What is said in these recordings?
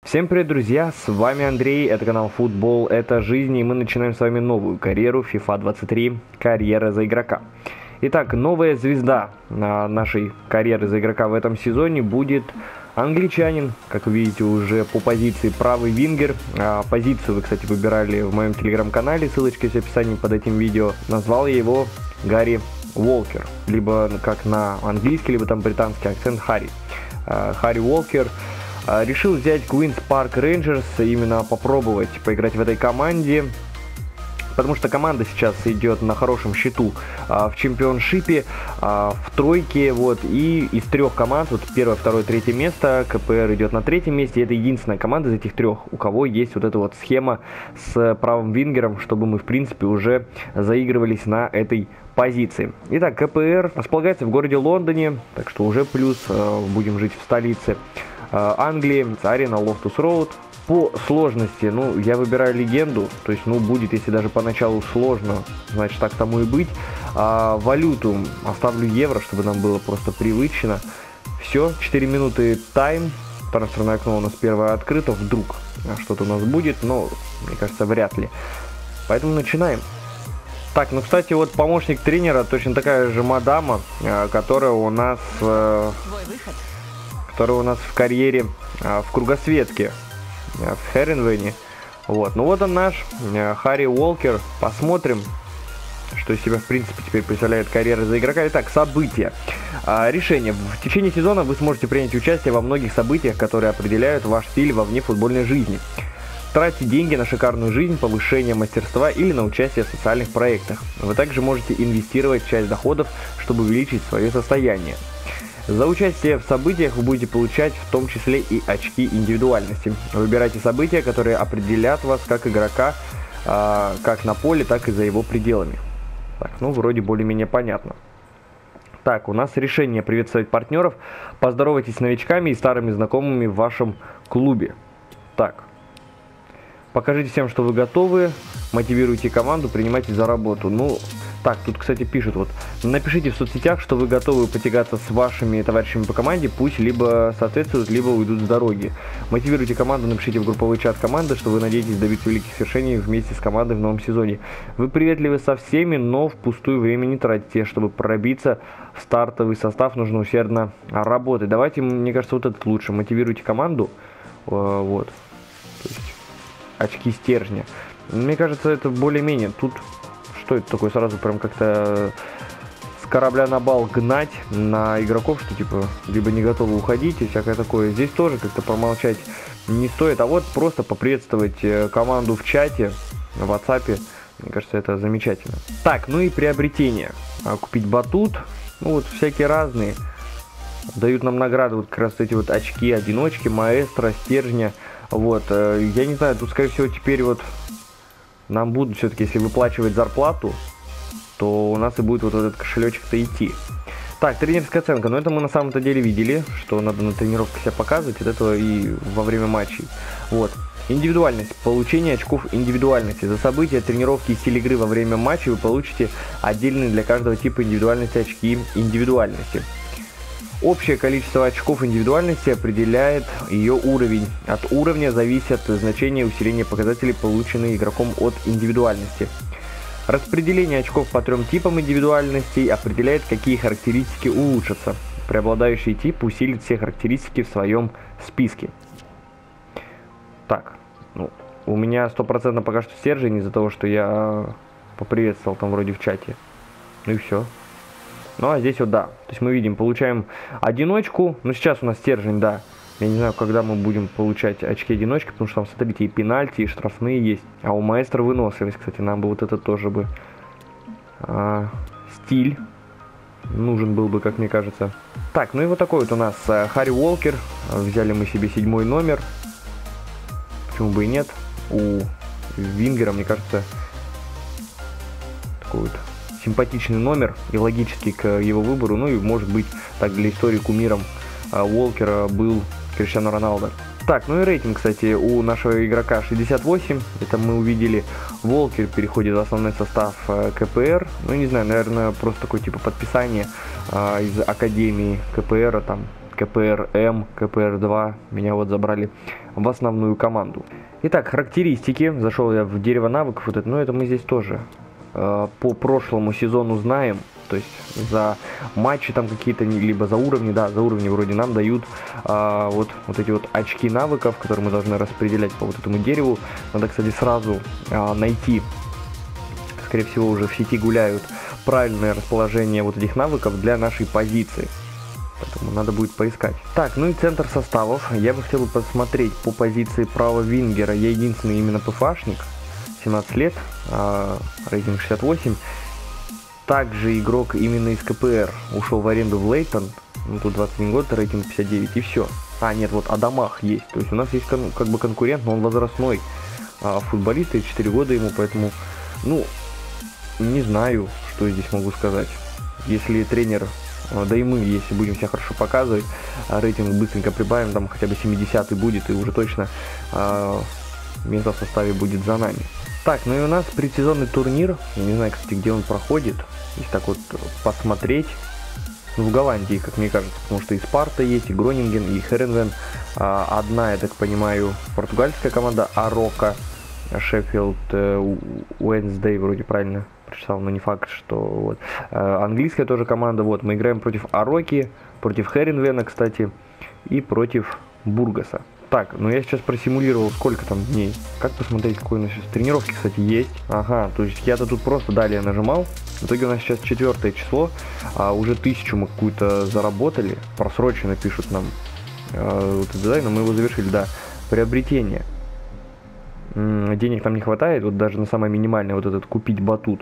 Всем привет, друзья, с вами Андрей, это канал Футбол, это жизнь, и мы начинаем с вами новую карьеру FIFA 23, карьера за игрока. Итак, новая звезда нашей карьеры за игрока в этом сезоне будет англичанин, как вы видите, уже по позиции правый вингер. Позицию вы, кстати, выбирали в моем телеграм-канале, ссылочка есть в описании под этим видео. Назвал я его Гарри Уолкер, либо как на английский, либо там британский акцент Харри. Харри Уолкер. Решил взять Queen's Park Rangers, именно попробовать поиграть в этой команде, потому что команда сейчас идет на хорошем счету в чемпионшипе, в тройке, вот, и из трех команд, вот первое, второе, третье место, КПР идет на третьем месте, и это единственная команда из этих трех, у кого есть вот эта вот схема с правым вингером, чтобы мы, в принципе, уже заигрывались на этой позиции. Итак, КПР располагается в городе Лондоне, так что уже плюс, будем жить в столице Англии, арена Лофтус Роуд. По сложности, я выбираю легенду, то есть, будет, если даже поначалу сложно, значит, так тому и быть. Валюту оставлю евро, чтобы нам было просто привычно. Все, 4 минуты тайм, трансферное окно у нас первое открыто, вдруг что-то у нас будет, но, мне кажется, вряд ли. Поэтому начинаем. Так, кстати, вот помощник тренера, точно такая же мадама, которая у нас в карьере в кругосветке в Херенвене. Вот. Вот он наш Харри Уолкер. Посмотрим, что из себя в принципе теперь представляет карьера за игрока. Итак, события. Решение. В течение сезона вы сможете принять участие во многих событиях, которые определяют ваш стиль во внефутбольной жизни. Тратьте деньги на шикарную жизнь, повышение мастерства или на участие в социальных проектах. Вы также можете инвестировать часть доходов, чтобы увеличить свое состояние. За участие в событиях вы будете получать в том числе и очки индивидуальности. Выбирайте события, которые определят вас как игрока, как на поле, так и за его пределами. Так, вроде более-менее понятно. Так, у нас решение приветствовать партнеров. Поздоровайтесь с новичками и старыми знакомыми в вашем клубе. Так, покажите всем, что вы готовы, мотивируйте команду, принимайте за работу. Так, тут, кстати, пишут, напишите в соцсетях, что вы готовы потягаться с вашими товарищами по команде, пусть либо соответствуют, либо уйдут с дороги. Мотивируйте команду, напишите в групповой чат команды, что вы надеетесь добиться великих свершений вместе с командой в новом сезоне. Вы приветливы со всеми, но впустую время не тратите. Чтобы пробиться в стартовый состав, нужно усердно работать. Давайте, мне кажется, вот этот лучше. Мотивируйте команду, вот, то есть очки стержня. Мне кажется, это более-менее. Тут что это такое, сразу прям как-то с корабля на бал гнать на игроков, что типа либо не готовы уходить и всякое такое. Здесь тоже как-то промолчать не стоит, а вот просто поприветствовать команду в чате, в WhatsApp, мне кажется, это замечательно. Так, и приобретение. Купить батут, всякие разные. Дают нам награды, как раз эти очки, одиночки, маэстро, стержня. Я не знаю, тут, скорее всего, теперь нам будут все-таки, если выплачивать зарплату, то у нас и будет этот кошелечек-то идти. Так, тренерская оценка. Это мы на самом-то деле видели, что надо на тренировках себя показывать, от этого и во время матчей. Индивидуальность. Получение очков индивидуальности. За события, тренировки и стиль игры во время матчей вы получите отдельные для каждого типа индивидуальности очки индивидуальности. Общее количество очков индивидуальности определяет ее уровень. От уровня зависят значения усиления показателей, полученные игроком от индивидуальности. Распределение очков по трем типам индивидуальностей определяет, какие характеристики улучшатся. Преобладающий тип усилит все характеристики в своем списке. Так, у меня 100% пока что стержень из-за того, что я поприветствовал там вроде в чате. И все. А здесь да. То есть мы видим, получаем одиночку. Сейчас у нас стержень, да. Я не знаю, когда мы будем получать очки одиночки, потому что там, смотрите, и пенальти, и штрафные есть. А у маэстро выносливость, кстати, нам бы это тоже бы. Стиль нужен был бы, как мне кажется. Так, и такой у нас Харри Уолкер. Взяли мы себе 7-й номер. Почему бы и нет. У вингера, мне кажется, такой симпатичный номер и логический к его выбору. И может быть, так для истории кумиром Уолкера был Криштиану Роналдо. Так, и рейтинг, кстати, у нашего игрока 68. Это мы увидели. Уолкер переходит в основной состав КПР. Не знаю, наверное, просто такое типа подписание из академии КПР, там КПР-М, КПР-2. Меня забрали в основную команду. Итак, характеристики. Зашел я в дерево навыков, вот это, но это мы здесь тоже по прошлому сезону знаем. То есть за матчи там какие-то, либо за уровни, да, за уровни вроде нам дают вот эти вот очки навыков, которые мы должны распределять по вот этому дереву. Надо, кстати, сразу найти, скорее всего, уже в сети гуляют, правильное расположение вот этих навыков для нашей позиции. Поэтому надо будет поискать. Так, ну и центр составов. Я бы хотел посмотреть по позиции правого вингера. Я единственный именно ПФАшник. 17 лет, рейтинг 68. Также игрок именно из КПР ушел в аренду в Лейтон. Ну, тут 21 год, рейтинг 59 и все. А, нет, вот Адамах есть. То есть у нас есть как бы конкурент, но он возрастной футболист, и 4 года ему, поэтому, ну, не знаю, что здесь могу сказать. Если тренер, да и мы, если будем себя хорошо показывать, рейтинг быстренько прибавим, там хотя бы 70-й будет, и уже точно место в составе будет за нами. Так, ну и у нас предсезонный турнир. Я не знаю, кстати, где он проходит. Если так вот посмотреть. Ну, в Голландии, как мне кажется, потому что и Спарта есть, и Гронинген, и Херенвен. Одна, я так понимаю, португальская команда, Арока, Шеффилд Уэнсдей, вроде правильно прочитал, но не факт, что вот. Английская тоже команда. Вот, мы играем против Ароки, против Херенвена, кстати, и против Бургаса. Так, ну я сейчас просимулировал, сколько там дней. Как посмотреть, какой у нас сейчас тренировки, кстати, есть. Ага, то есть я-то тут просто далее нажимал. В итоге у нас сейчас 4 число, уже 1000 мы какую-то заработали. Просроченно пишут нам вот этот дизайн, но мы его завершили, да. Приобретение. Денег нам не хватает, вот даже на самое минимальное, вот этот купить батут.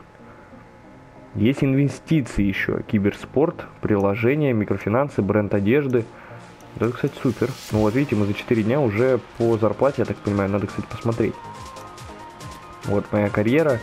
Есть инвестиции еще, киберспорт, приложения, микрофинансы, бренд одежды. Это, кстати, супер. Ну вот видите, мы за 4 дня уже по зарплате, я так понимаю, надо, кстати, посмотреть. Вот моя карьера.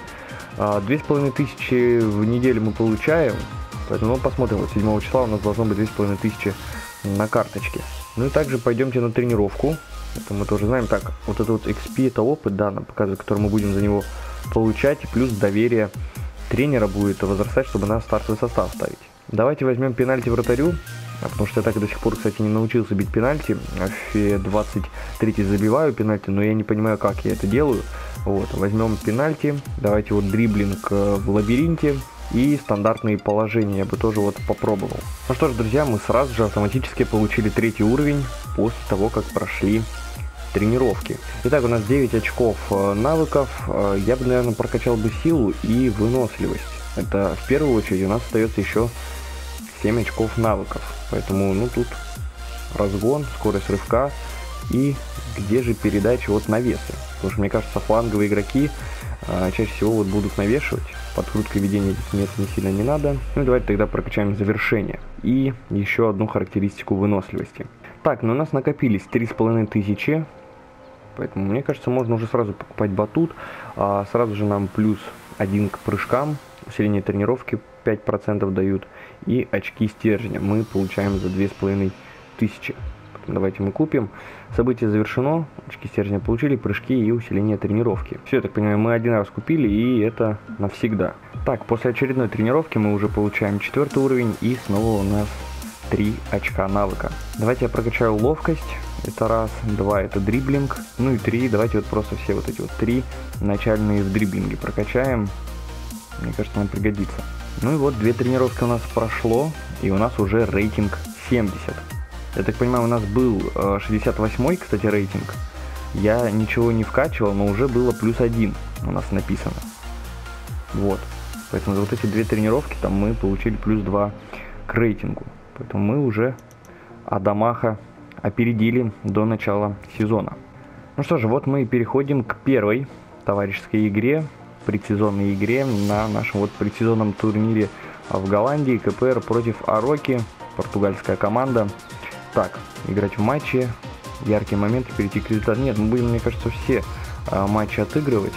2500 в неделю мы получаем. Поэтому посмотрим, вот 7 числа у нас должно быть 2500 на карточке. Ну и также пойдемте на тренировку. Это мы тоже знаем. Так, вот это вот XP, это опыт, да, нам показывает, который мы будем за него получать. И плюс доверие тренера будет возрастать, чтобы нас в стартовый состав ставить. Давайте возьмем пенальти вратарю. Потому что я так до сих пор, кстати, не научился бить пенальти. В FIFA 23 забиваю пенальти, но я не понимаю, как я это делаю. Вот, возьмем пенальти. Давайте вот дриблинг в лабиринте и стандартные положения я бы тоже вот попробовал. Ну что ж, друзья, мы сразу же автоматически получили 3-й уровень после того, как прошли тренировки. Итак, у нас 9 очков навыков. Я бы, наверное, прокачал бы силу и выносливость. Это в первую очередь. У нас остается еще 7 очков навыков. Поэтому, ну, тут разгон, скорость рывка и где же передача от навеса. Потому что, мне кажется, фланговые игроки чаще всего вот будут навешивать. Подкруткой ведения здесь места не сильно не надо. Ну и давайте тогда прокачаем завершение. И еще одну характеристику выносливости. Так, ну у нас накопились 3500. Поэтому, мне кажется, можно уже сразу покупать батут. Сразу же нам плюс 1 к прыжкам. Усиление тренировки 5% дают. И очки стержня мы получаем за 2500. Давайте мы купим. Событие завершено. Очки стержня получили, прыжки и усиление тренировки. Все, я так понимаю, мы один раз купили, и это навсегда. Так, после очередной тренировки мы уже получаем 4-й уровень, и снова у нас 3 очка навыка. Давайте я прокачаю ловкость. Это раз, 2 это дриблинг. Ну и 3, давайте вот просто все вот эти вот 3 начальные в дриблинге прокачаем. Мне кажется, нам пригодится. Ну и вот 2 тренировки у нас прошло, и у нас уже рейтинг 70. Я так понимаю, у нас был 68-й, кстати, рейтинг. Я ничего не вкачивал, но уже было плюс 1 у нас написано. Вот. Поэтому за вот эти 2 тренировки там мы получили плюс 2 к рейтингу. Поэтому мы уже Адамаха опередили до начала сезона. Ну что же, вот мы и переходим к первой товарищеской игре, предсезонной игре на нашем вот предсезонном турнире в Голландии. КПР против Ароки, португальская команда. Так, играть в матче, яркие моменты, перейти к результату. Нет, мы будем, мне кажется, все матчи отыгрывать.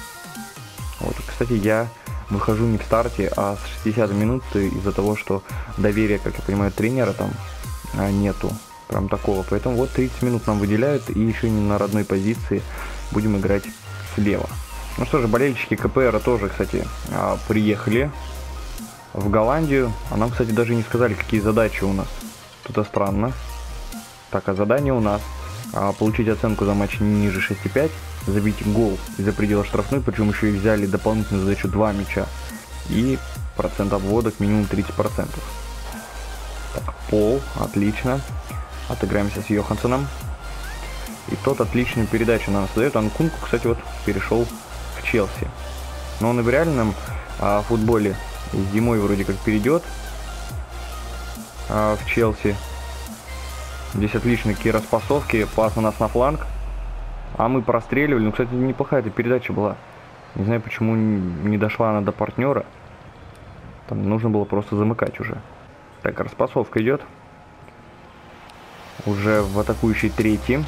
Вот, кстати, я выхожу не в старте, а с 60 минут из-за того, что доверия, как я понимаю, тренера там нету. Прям такого. Поэтому вот 30 минут нам выделяют, и еще не на родной позиции будем играть слева. Ну что же, болельщики КПР тоже, кстати, приехали в Голландию. А нам, кстати, даже не сказали, какие задачи у нас. Тут странно. Так, а задание у нас получить оценку за матч не ниже 6,5, забить гол из-за предела штрафной, причем еще и взяли дополнительную задачу 2 мяча. И процент обводок минимум 30%. Так, Пол, отлично. Отыграемся с Йоханссоном. И тот отличную передачу нам создает. Анкунку, кстати, вот перешел в Челси. Но он и в реальном футболе зимой вроде как перейдет в Челси. Здесь отличные какие распасовки, пас у нас на фланг. А мы простреливали. Ну, кстати, неплохая эта передача была. Не знаю, почему не дошла она до партнера. Там нужно было просто замыкать уже. Так, распасовка идет. Уже в атакующей третьей.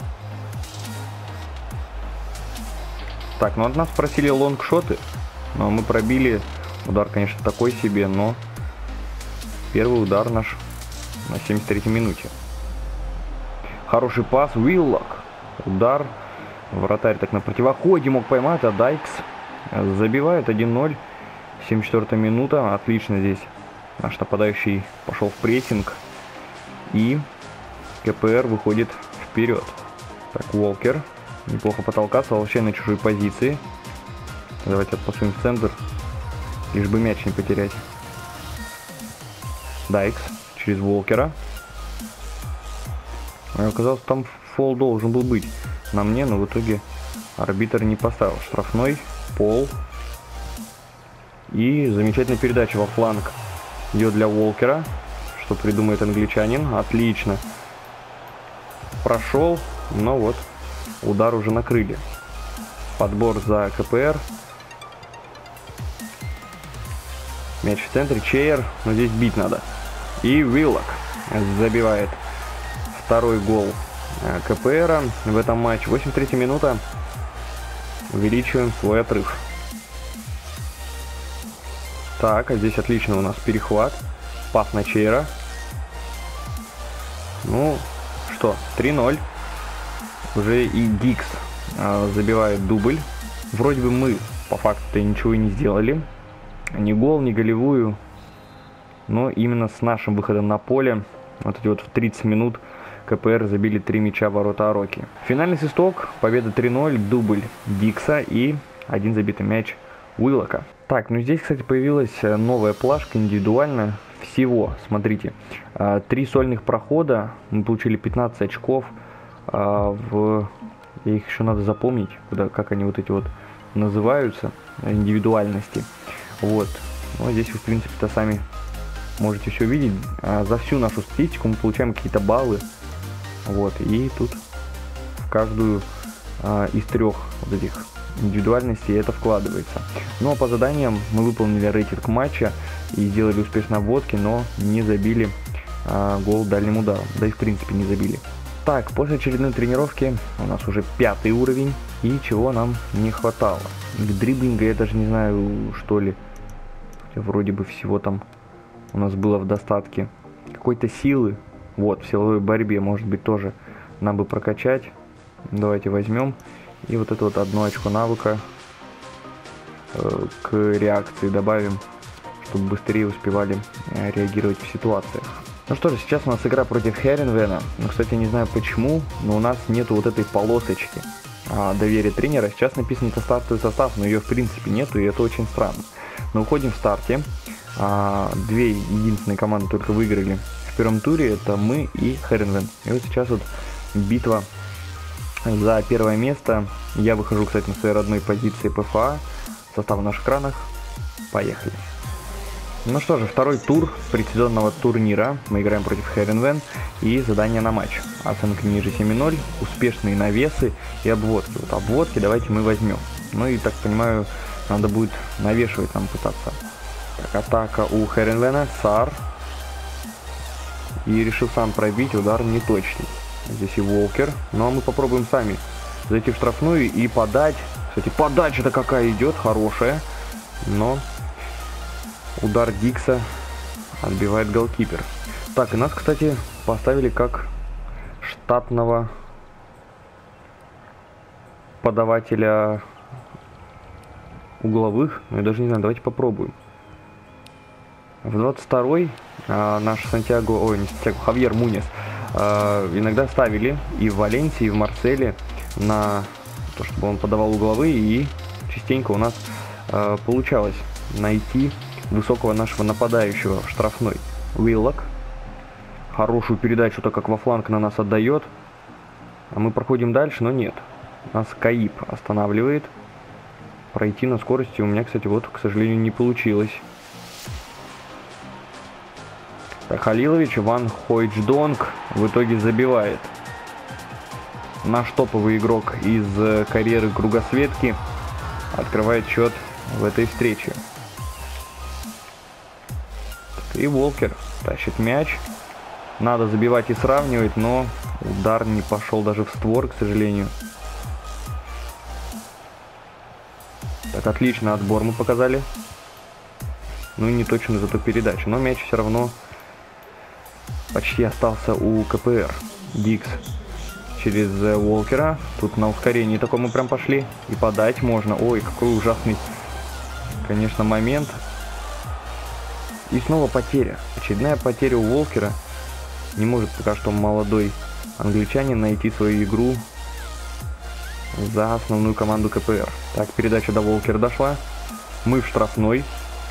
Так, ну от нас просили лонгшоты. Но мы пробили. Удар, конечно, такой себе, но первый удар наш на 73-й минуте. Хороший пас. Уиллок. Удар. Вратарь так на противоходе мог поймать, а Дайкс забивает 1-0. 74-я минута. Отлично здесь наш нападающий пошел в прессинг. И КПР выходит вперед. Так, Уолкер. Неплохо потолкаться, вообще на чужой позиции. Давайте отпасуем в центр. Лишь бы мяч не потерять. Дайкс через Уолкера. Оказалось, там фол должен был быть на мне, но в итоге арбитр не поставил. Штрафной. Пол. И замечательная передача во фланг идет для Уолкера. Что придумает англичанин. Отлично. Прошел, но вот удар уже накрыли. Подбор за КПР. Мяч в центре. Чейер. Но здесь бить надо. И Уиллок забивает второй гол КПР в этом матче. 83-я минута. Увеличиваем свой отрыв. Так, а здесь отлично у нас перехват. Пас на Чейера. Ну что, 3-0. Уже и Гикс забивает дубль. Вроде бы мы по факту-то ничего и не сделали. Ни гол, ни голевую. Но именно с нашим выходом на поле, вот эти вот в 30 минут, КПР забили 3 мяча в ворота Ароки. Финальный свисток. Победа 3-0. Дубль Гикса и один забитый мяч Уиллока. Так, ну здесь, кстати, появилась новая плашка индивидуальная. Всего, смотрите, 3 сольных прохода. Мы получили 15 очков. Их еще надо запомнить, как они вот эти вот называются, индивидуальности. Вот. Ну, здесь вы, в принципе-то, сами можете все видеть. За всю нашу статистику мы получаем какие-то баллы. Вот. И тут в каждую из 3 вот этих индивидуальностей это вкладывается. Ну а по заданиям мы выполнили рейтинг матча и сделали успешно обводки, но не забили гол дальним ударом. Да и в принципе не забили. Так, после очередной тренировки у нас уже 5-й уровень. И чего нам не хватало? Дриблинга я даже не знаю, что ли. Хотя вроде бы всего там у нас было в достатке. Какой-то силы. Вот, в силовой борьбе, может быть, тоже нам бы прокачать. Давайте возьмем. И вот это вот 1 очко навыка к реакции добавим, чтобы быстрее успевали реагировать в ситуациях. Ну что же, сейчас у нас игра против Херенвена. Ну, кстати, не знаю почему, но у нас нету вот этой полосочки доверия тренера. Сейчас написано это стартовый состав, но ее в принципе нету, и это очень странно. Но уходим в старте. 2 единственные команды только выиграли в первом туре. Это мы и Херенвен. И вот сейчас вот битва за первое место. Я выхожу, кстати, на своей родной позиции ПФА. Состав на наших экранах. Поехали. Ну что же, 2-й тур предсезонного турнира. Мы играем против Херенвен. И задание на матч. Оценка ниже 7,0. Успешные навесы и обводки. Вот обводки давайте мы возьмем. Ну и, так понимаю, надо будет навешивать нам пытаться. Так, атака у Херенвена. Сар. И решил сам пробить. Удар неточный. Здесь и Уолкер. Ну а мы попробуем сами зайти в штрафную и подать. Кстати, подача-то какая идет, хорошая. Но удар Дикса отбивает голкипер. Так, и нас, кстати, поставили как штатного подавателя угловых. Ну, я даже не знаю, давайте попробуем. В 22-й наш Сантьяго, ой, не Сантьяго, Хавьер Муньес иногда ставили и в Валенсии, и в Марселе на то, чтобы он подавал угловые, и частенько у нас получалось найти высокого нашего нападающего в штрафной. Уиллок. Хорошую передачу, так как во фланг на нас отдает. А мы проходим дальше, но нет. Нас Каиб останавливает. Пройти на скорости у меня, кстати, вот, к сожалению, не получилось. Так, Халилович, Ван Хойчдонг в итоге забивает. Наш топовый игрок из карьеры кругосветки открывает счет в этой встрече. И Волкер тащит мяч. Надо забивать и сравнивать, но удар не пошел даже в створ, к сожалению. Так, отлично, отбор мы показали. Ну и не точно зато передача. Но мяч все равно почти остался у КПР. Дикс через Волкера. Тут на ускорении таком мы прям пошли. И подать можно. Ой, какой ужасный, конечно, момент. И снова потеря. Очередная потеря у Волкера. Не может пока что молодой англичанин найти свою игру за основную команду КПР. Так, передача до Волкера дошла. Мы в штрафной.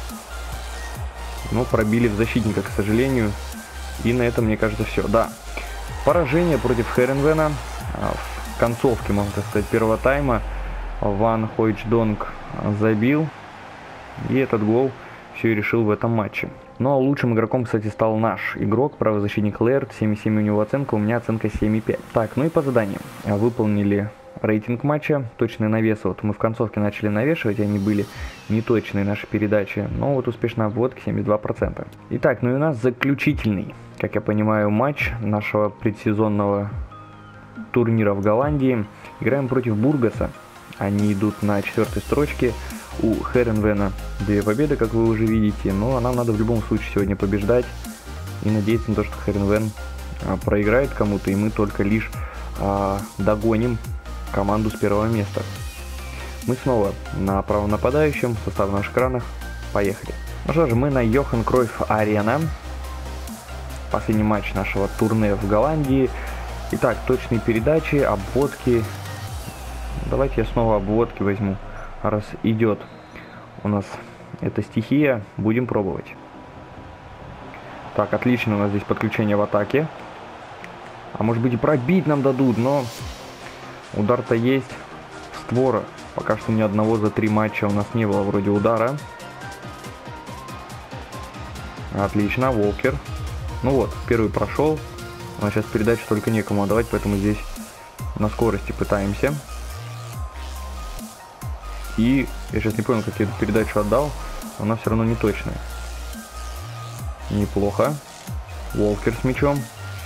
Но пробили в защитника, к сожалению. И на этом, мне кажется, все. Да. Поражение против Херенвена. В концовке, можно так сказать, первого тайма Ван Хойчдонг забил. И этот гол все и решил в этом матче. Ну а лучшим игроком, кстати, стал наш игрок, правозащитник Лэрд. 7,7 у него оценка, у меня оценка 7,5. Так, ну и по заданиям. Выполнили рейтинг матча, точные навесы. Вот мы в концовке начали навешивать, они были неточные, наши передачи. Но вот успешная обводка 72%. Итак, ну и у нас заключительный, как я понимаю, матч нашего предсезонного турнира в Голландии. Играем против Бургаса. Они идут на 4-й строчке. У Херенвена 2 победы, как вы уже видите. Но нам надо в любом случае сегодня побеждать. И надеяться на то, что Херенвен проиграет кому-то. И мы только лишь догоним команду с первого места. Мы снова на правом нападающем. Состав на наших экранах. Поехали. Ну что же, мы на Йохан Кройф Арена. Последний матч нашего турне в Голландии. Итак, точные передачи, обводки. Давайте я снова обводки возьму. Раз идет у нас эта стихия, будем пробовать. Так, отлично, у нас здесь подключение в атаке. А может быть и пробить нам дадут, но удар-то есть в створа. Пока что ни одного за 3 матча у нас не было вроде удара. Отлично, Волкер. Ну вот, первый прошел. У нас сейчас передачу только некому отдавать, поэтому здесь на скорости пытаемся. И я сейчас не понял, как я эту передачу отдал. Она все равно не точная. Неплохо. Волкер с мячом.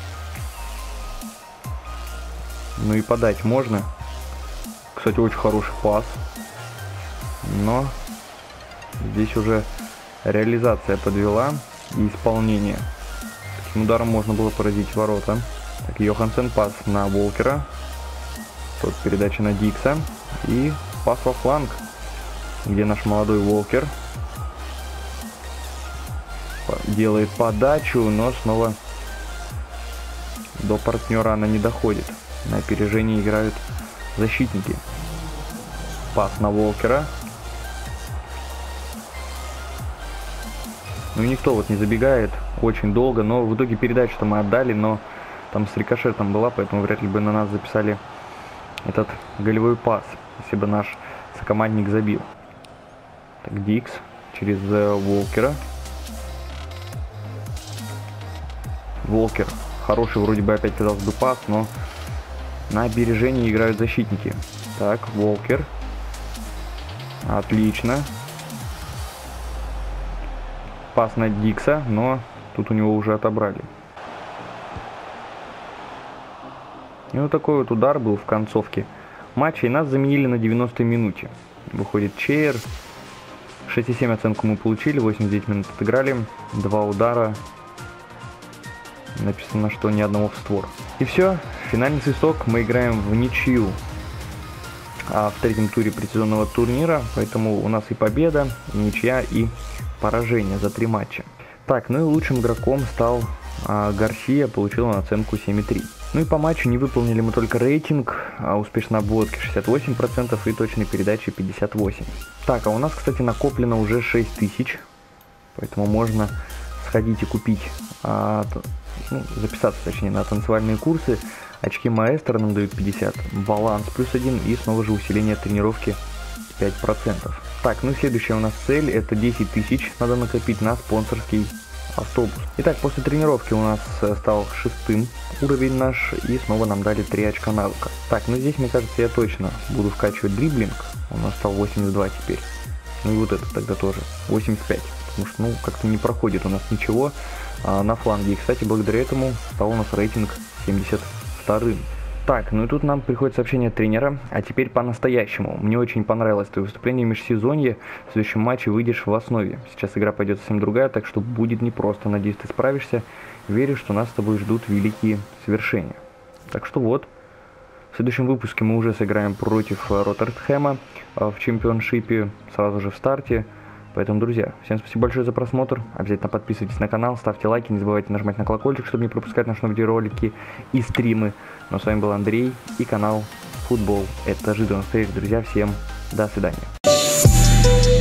Ну и подать можно. Кстати, очень хороший пас. Но здесь уже реализация подвела и исполнение. Таким ударом можно было поразить ворота. Так, Йохансен, пас на Волкера. Тут передача на Дикса. И пас во фланг, где наш молодой Волкер делает подачу, но снова до партнера она не доходит. На опережении играют защитники. Пас на Волкера. Ну и никто вот не забегает очень долго, но в итоге передачу-то мы отдали, но там с рикошетом была, поэтому вряд ли бы на нас записали этот голевой пас, если бы наш сокомандник забил. Так, Дикс через Волкера. Волкер. Хороший вроде бы опять, казалось бы, пас, но на опережении играют защитники. Так, Волкер. Отлично. Пас на Дикса, но тут у него уже отобрали. И вот такой вот удар был в концовке матча, и нас заменили на 90-й минуте. Выходит Чейер. 6,7 оценку мы получили, 89 минут отыграли, 2 удара. Написано, что ни одного в створ. И все, финальный свисток, мы играем в ничью в третьем туре предсезонного турнира, поэтому у нас и победа, и ничья, и поражение за 3 матча. Так, ну и лучшим игроком стал а Гарсия получил оценку 7,3. Ну и по матчу не выполнили мы только рейтинг, а успешной обводки 68% и точной передачи 58%. Так, а у нас, кстати, накоплено уже 6000, поэтому можно сходить и купить, записаться, точнее, на танцевальные курсы. Очки маэстро нам дают 50, баланс +1 и снова же усиление тренировки 5%. Так, ну и следующая у нас цель, это 10 тысяч надо накопить на спонсорский автобус. Итак, после тренировки у нас стал 6-м уровень наш, и снова нам дали 3 очка навыка. Так, ну здесь, мне кажется, я точно буду вкачивать дриблинг, у нас стал 82 теперь. Ну и вот это тогда тоже 85, потому что, ну, как-то не проходит у нас ничего на фланге. И, кстати, благодаря этому стал у нас рейтинг 72-м. Так, ну и тут нам приходит сообщение от тренера, а теперь по-настоящему. Мне очень понравилось твое выступление в межсезонье, в следующем матче выйдешь в основе. Сейчас игра пойдет совсем другая, так что будет непросто, надеюсь, ты справишься. Верю, что нас с тобой ждут великие свершения. Так что вот, в следующем выпуске мы уже сыграем против Роттерхэма в чемпионшипе, сразу же в старте. Поэтому, друзья, всем спасибо большое за просмотр, обязательно подписывайтесь на канал, ставьте лайки, не забывайте нажимать на колокольчик, чтобы не пропускать наши видеоролики и стримы. Ну а с вами был Андрей и канал Футбол. Это ожиданная встреча, друзья, всем до свидания.